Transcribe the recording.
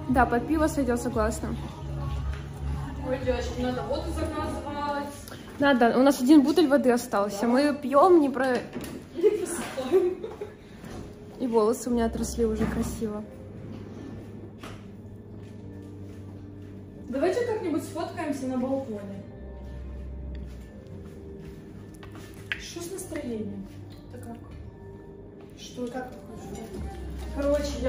Да, под пиво сойдет, согласна. Ой, девочки, надо воду заказывать. Надо, у нас 1 бутыль воды остался. Мы ее пьем, не про... И волосы у меня отросли уже красиво. Давайте как-нибудь сфоткаемся на балконе. Что с настроением? Так как? Что, как ты хочешь? Короче, я